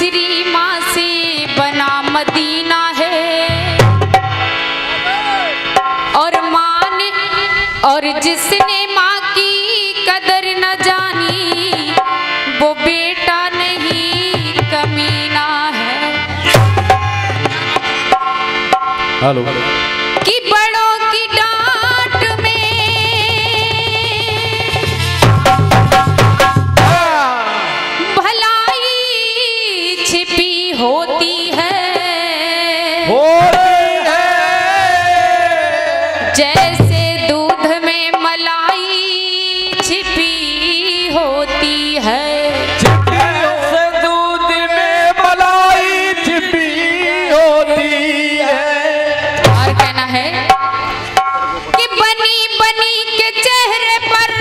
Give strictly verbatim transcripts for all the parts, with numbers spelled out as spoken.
श्री माँ से बना मदीना है, और माँ ने और जिसने माँ की कदर न जानी वो बेटा नहीं कमीना है। हेलो कि बड़ों की डांट में भलाई छिपी होती है, होती है। जैसे दूध में मलाई छिपी होती है। जैसे दूध में मलाई छिपी होती है। और कहना है कि बनी बनी के चेहरे पर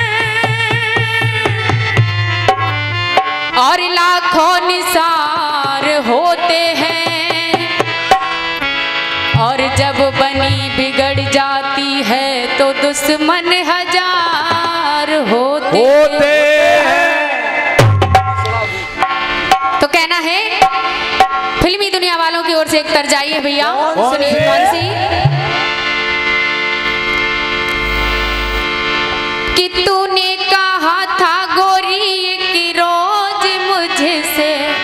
और लाखों निसार होते हैं, और जब बनी बिगड़ जाती है तो दुश्मन हजार होते, होते हैं। तो कहना है फिल्मी दुनिया वालों की ओर से एक तर्ज आई है भैया, कौन सुनिए सी? कौन सी? कि तूने कहा था गोरी एक रोज मुझसे,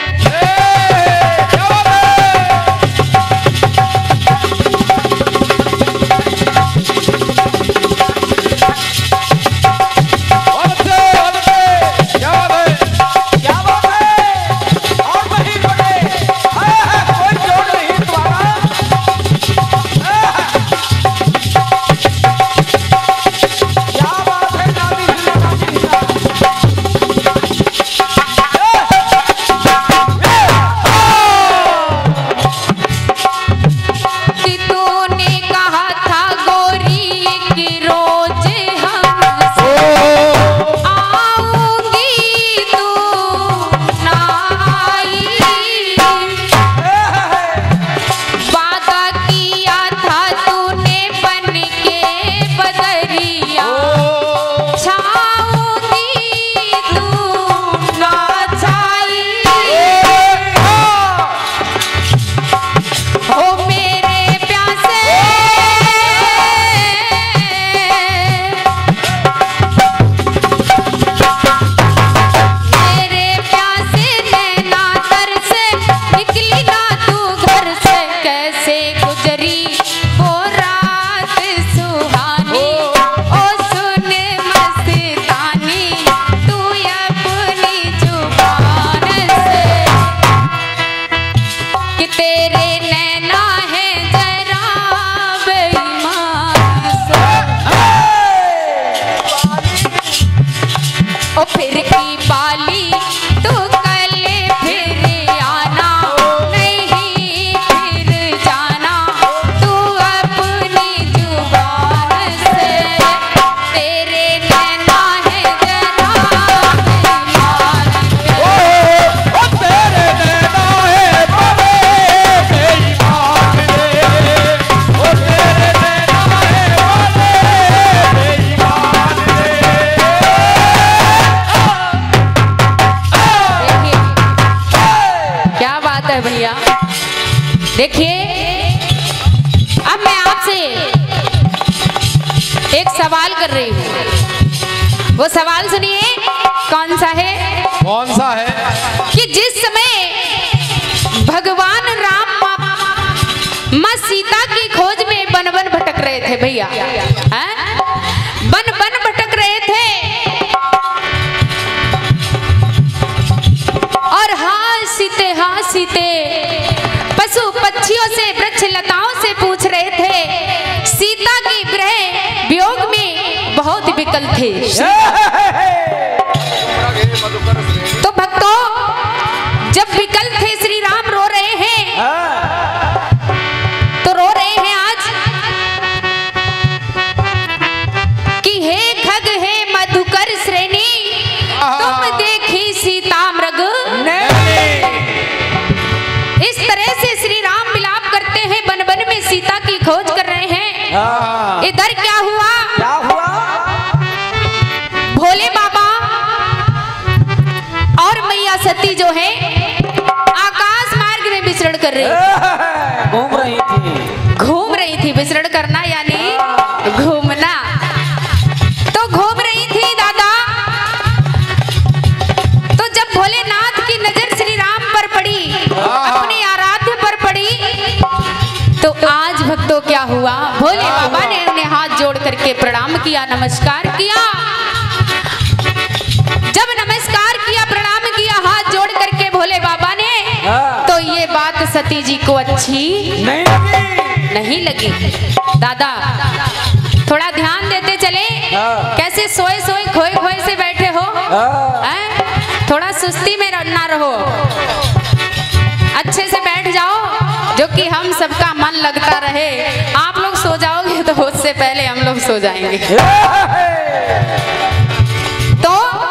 कि तूने कहा था गोरी एक रोज हमसे आऊंगी, तू ना आई। वादा किया था तूने बन के बदरिया, छाऊंगी तू ना छाई। ओ मेरे प्यासे मेरे प्यासे नैना दर से निकली ना तू घर से, कैसे गुजरी वो रात सुहानी। ओ सुन मस्तानी तू अपनी जुबान से, कि तेरे नैना है जरा बेईमान से। ओ फिर की पाली तू कल फिर आना, नहीं फिर जाना तू अपनी जुबान से। तेरे नैना है जरा बेईमान से। ओ तेरे नैना है बड़े बेईमान रे। ओ तेरे नैना है बड़े बेईमान रे। देखिए क्या बात है भैया। देखिए अब मैं आपसे एक सवाल कर रही हूँ, वो सवाल सुनिए कौन सा है। कौन सा है? कि जिस समय भगवान राम माँ माँ सीता की खोज में बन बन भटक रहे थे भैया, हैं? बन बन भटक रहे थे, और हासीते हासीते पशु पक्षियों से वृक्ष लताओं से पूछ रहे थे, सीता की विरह वियोग में बहुत विकल थे। तो भक्तों जब विकल थे श्री राम रो रहे हैं, तो रो रहे हैं आज कि हे खग हे मधुकर श्रेणी, तुम देखी सीता मृग। इस तरह से श्री राम मिलाप करते हैं, बन बन में सीता की खोज कर रहे हैं। इधर क्या हुआ? क्या हुआ? भोले बाबा और मैया सती जो है रही? घूम रही थी। घूम रही थी। विचरण करना यानी घूमना। तो घूम रही थी दादा। तो जब भोलेनाथ की नजर श्री राम पर पड़ी, अपने आराध्य पर पड़ी, तो आज भक्तों क्या हुआ? भोले बाबा ने उन्हें हाथ जोड़ करके प्रणाम किया, नमस्कार किया। जब नमस्कार किया, प्रणाम किया हाथ जोड़ करके भोले बाबा ने, तो ये बात सती जी को अच्छी नहीं लगी। नहीं लगी। दादा थोड़ा ध्यान देते चले। कैसे सोए सोए खोए खोए से बैठे हो? हैं? थोड़ा सुस्ती में ना रहो, अच्छे से बैठ जाओ, जो कि हम सबका मन लगता रहे। आप लोग सो जाओगे तो उससे पहले हम लोग सो जाएंगे। तो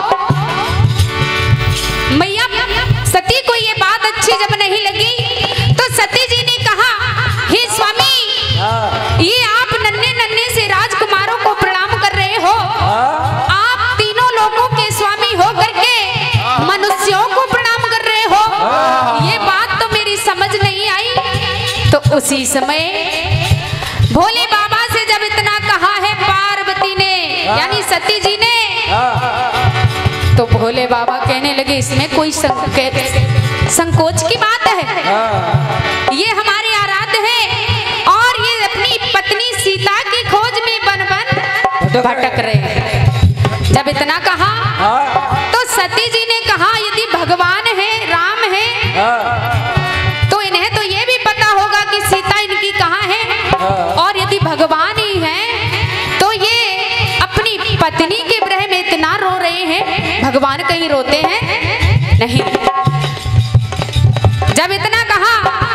मैया सती को ये बात अच्छी जब नहीं लगी, तो सती जी ने कहा, हे स्वामी, ये आप नन्हे नन्हे से राजकुमारों को प्रणाम कर रहे हो? आप तीनों लोगों के स्वामी हो करके मनुष्यों को प्रणाम कर रहे हो? ये बात तो मेरी समझ नहीं आई। तो उसी समय भोले बाबा से जब इतना कहा है पार्वती ने, यानी सती जी ने, तो भोले बाबा कहने लगे, इसमें कोई संकोच की बात है? ये हमारे आराध्य हैं और ये अपनी पत्नी सीता की खोज में बन बन भटक रहे हैं। जब इतना कहा, तो सती जी ने कहा, यदि भगवान है, राम है, तो इन्हें तो ये भी पता होगा कि सीता इनकी कहाँ है। और यदि भगवान ही है, तो ये अपनी पत्नी के विरह में इतना रो रहे हैं, भगवान कहीं रोते हैं? नहीं। जब इतना कहा,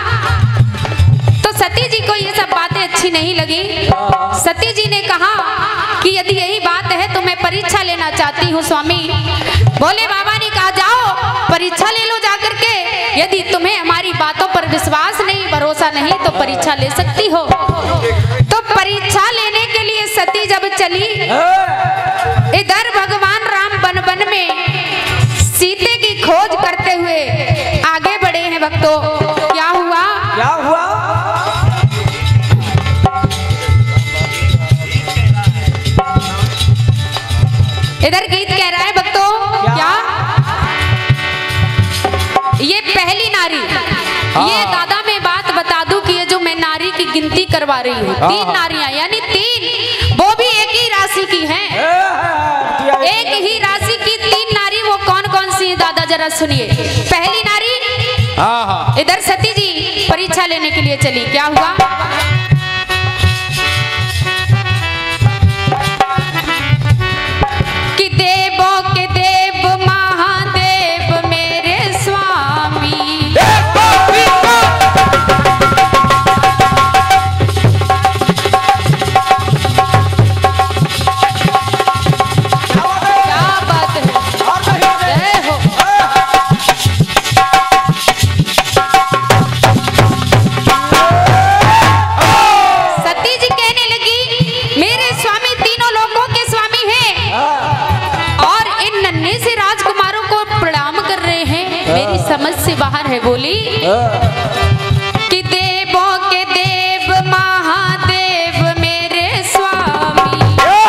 तो सती जी को ये सब बातें अच्छी नहीं लगी। सती जी ने कहा कि यदि यही बात है तो मैं परीक्षा लेना चाहती हूँ स्वामी। भोले बाबा ने कहा, जाओ परीक्षा ले लो जाकर के। यदि तुम्हें हमारी बातों पर विश्वास नहीं, भरोसा नहीं, तो परीक्षा ले सकती हो। तो परीक्षा लेने के लिए सती जब चली, इधर भगवान राम वन वन में सीते की खोज करते हुए आगे बढ़े हैं। भक्तों क्या हुआ? क्या हुआ? इधर गीत कह रहा है भक्तों, क्या, क्या? ये पहली नारी, ये दादा मैं बात बता दूं कि ये जो मैं नारी की गिनती करवा रही हूँ, तीन नारियां, यानी तीन, वो भी एक ही राशि की हैं। एक ही राशि की तीन नारी, वो कौन कौन सी है दादा जरा सुनिए। पहली नारी, इधर सती जी परीक्षा लेने के लिए चली। क्या हुआ? कि देवों के देव महादेव मेरे स्वामी, समझ से बाहर है। बोली कि देवों के देव महादेव मेरे स्वामी,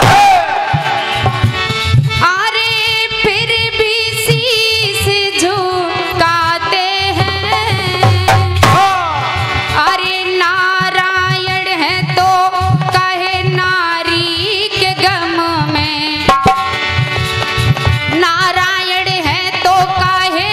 अरे फिर भी शीश झुकाते हैं। अरे नारायण है तो कहे नारी के गम में, नारायण है तो कहे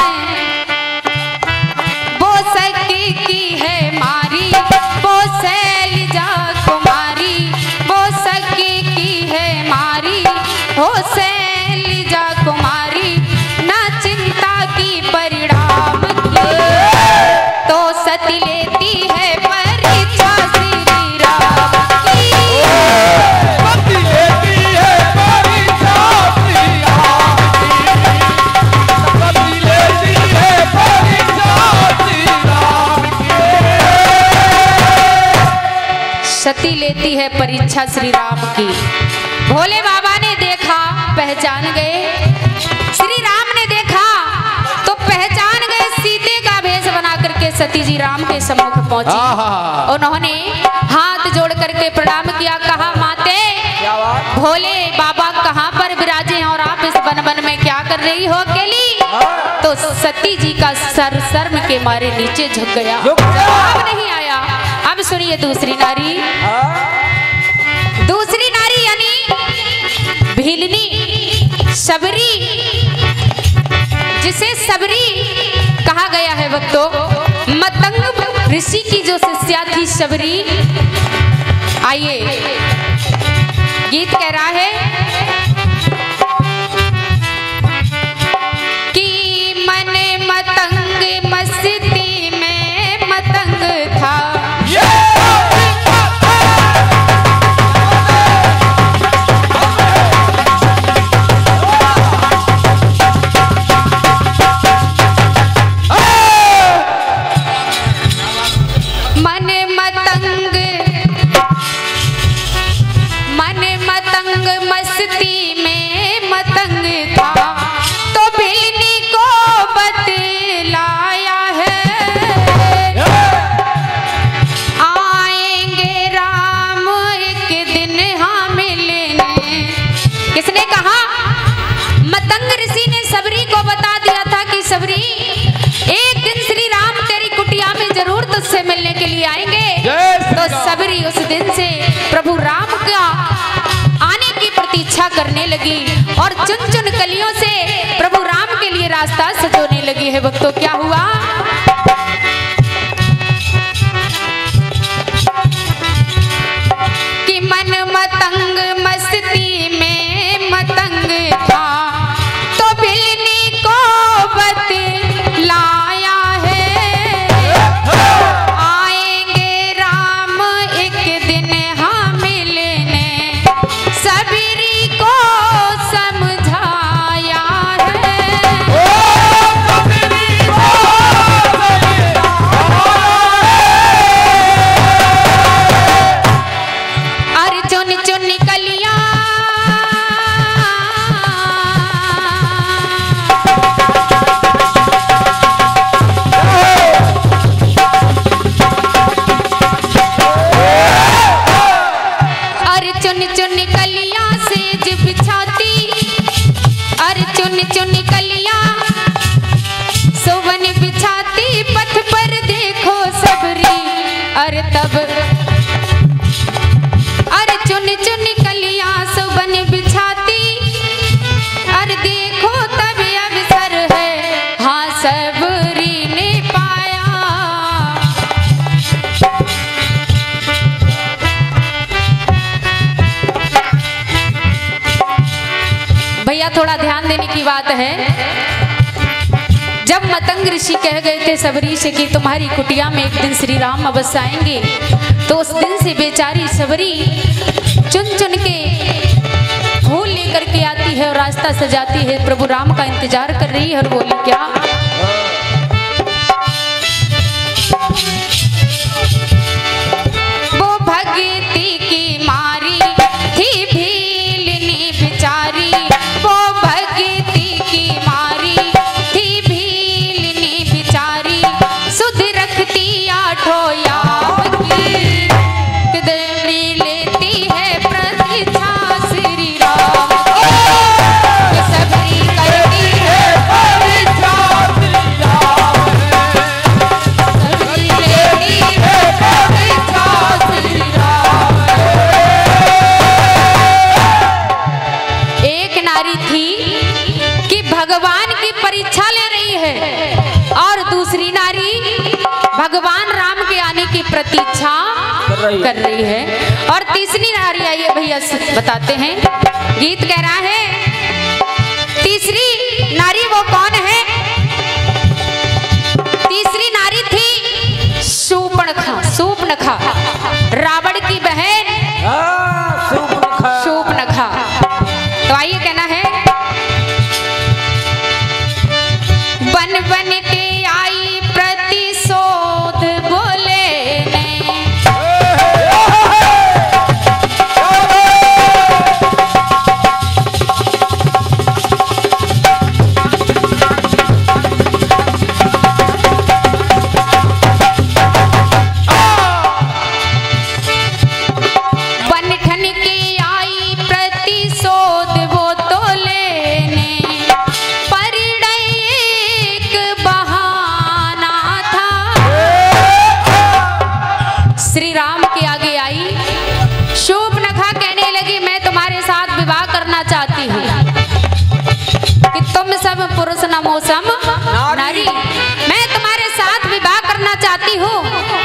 से हो शैलजा कुमारी ना चिंता की परिणाम की, तो सती लेती है परीक्षा श्री राम की। सती लेती है परीक्षा श्री राम की, सती लेती है परीक्षा श्री राम की। सती लेती है परीक्षा श्री राम की। भोले बाबा ने देखा, पहचान गए। श्री राम ने देखा तो पहचान गए, सीते का भेष बना करके सती जी राम के सम्मुख पहुंची। उन्होंने हाथ जोड़ करके प्रणाम किया, कहा माते क्या बात? भोले बाबा कहाँ पर विराजे हैं और आप इस वन वन में क्या कर रही हो अकेली? तो सती जी का सर शर्म के मारे नीचे झुक गया, झुक गया। जवाब नहीं आया। अब सुनिए दूसरी नारी, हाँ? दूसरी नारी यानी भीलनी सबरी, जिसे सबरी कहा गया है भक्तों। मतंग ऋषि की जो शिष्या थी सबरी। आइए गीत कह रहा है कि मन मतंग मस्ती में मतंग था, मन मतंग मन मतंग मस्ती में मतंग था, तो भीलनी को बतलाया है आएंगे राम एक दिन हाँ मिलने। किसने कहा? मतंग ऋषि ने सबरी को बता दिया था कि सबरी एक दिन श्री राम तेरी कुटिया में जरूर तुझसे मिलने के लिए आएंगे। तो सबरी उस दिन से प्रभु राम का आने की प्रतीक्षा करने लगी और चुन चुन कलियों से प्रभु राम के लिए रास्ता सजोने लगी है। भक्तों क्या हुआ? कि मन मतंग मस्ती में मतंग था, तो भीलनी को बतलाया है आएंगे राम एक दिन हाँ मिलने। सबरी को समझाया है अरे चुन चुन कलियां अरे चुन चुन कलियां सेज बिछाती, अरे चुन चुन कलियां सोवन बिछाती, पथ पर देखो सबरी। अरे तब अरे चुन चुन कलियां सोवन बिछाती, अरे देखो तब अवसर है हाँ सबरी ने पाया। भैया थोड़ा ध्यान देने की बात है। जब मतंग ऋषि कह गए थे सबरी से कि तुम्हारी कुटिया में एक दिन श्री राम अवश्य आएंगे, तो उस दिन से बेचारी सबरी चुन चुन के फूल लेकर के आती है और रास्ता सजाती है, प्रभु राम का इंतजार कर रही है। और बोली क्या? वो भक्ति की मारी थी भीलनी बिचारी, वो भक्ति की मारी थी भीलनी बिचारी, सुध रखती आठों याम की, कितनी लेती है प्रतीक्षा श्री राम की, सबरी करती है परीक्षा श्री राम है, सबरी लेती है परीक्षा श्री राम है। एक नारी थी कि भगवान की परीक्षा ले रही है और दूसरी नारी भगवान राम के आने की प्रतीक्षा कर रही है। कर रही है। और तीसरी नारी आइए भैया बताते हैं गीत कह रहा है तीसरी नारी वो कौन है? तीसरी नारी थी शूर्पणखा। शूर्पणखा रावण की बहन हाँ, शूर्पणखा। शूर्पणखा। तो आइए कहना है बन बन के आई प्रतिशोध बोले ने। श्री राम के आगे आई शूर्पणखा कहने लगी मैं तुम्हारे साथ विवाह करना चाहती हूँ कि तुम सब पुरुष नमो सम नारी। मैं तुम्हारे साथ विवाह करना चाहती हूँ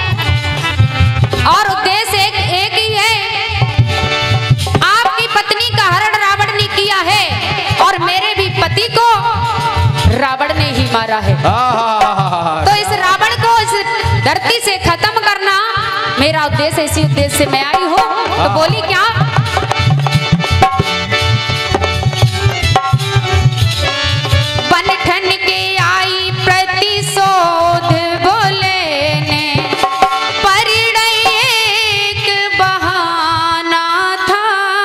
और उद्देश्य एक, एक ही है। आपकी पत्नी का हरण रावण ने किया है और मेरे भी पति को रावण ने ही मारा है। तो इस रावण को इस धरती से खत्म करना मेरा उद्देश्य। इसी उद्देश्य से मैं आई हूँ। तो बोली क्या? बन ठन के आई प्रतिशोध बोले ने परिणय एक बहाना था।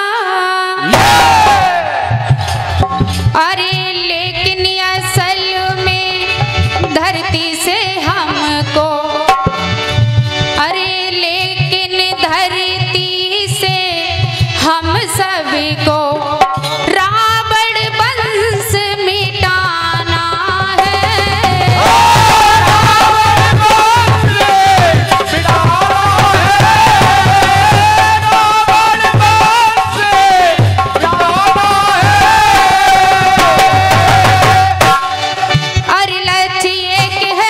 अरे लेकिन असल में धरती से हमको हम सभी को रावण वंश मिटाना है। रावण वंश मिटाना है। रावण वंश मिटाना है। अरे लक्ष्य एक है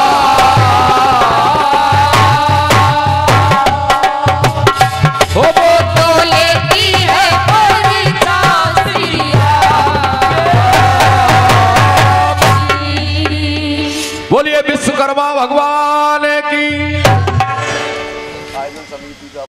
Oh, boy.